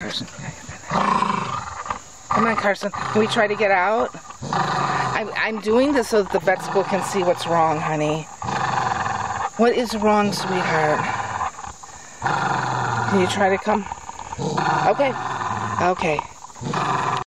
Carson. Come on, Carson. Can we try to get out? I'm doing this so that the vet school can see what's wrong, honey. What is wrong, sweetheart? Can you try to come? Okay. Okay.